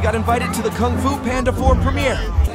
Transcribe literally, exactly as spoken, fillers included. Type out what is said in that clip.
got invited to the Kung Fu Panda four premiere.